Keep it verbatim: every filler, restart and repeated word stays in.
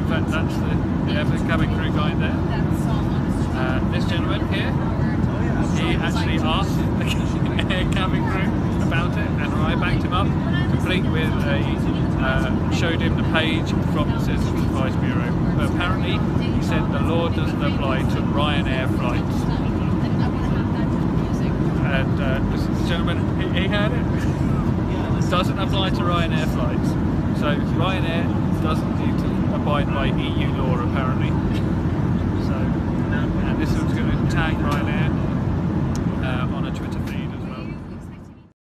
in fact, that's the, yeah, the cabin crew guy there. Uh, this gentleman here, he actually asked the air cabin crew about it, and I backed him up, complete with a, uh, showed him the page from the Citizens Advice Bureau. But apparently, he said the law doesn't apply to Ryanair flights. And uh, this gentleman, he, he heard it. Doesn't apply to Ryanair flights. So Ryanair doesn't need to abide by E U law apparently. So, and this one's going to tag Ryanair.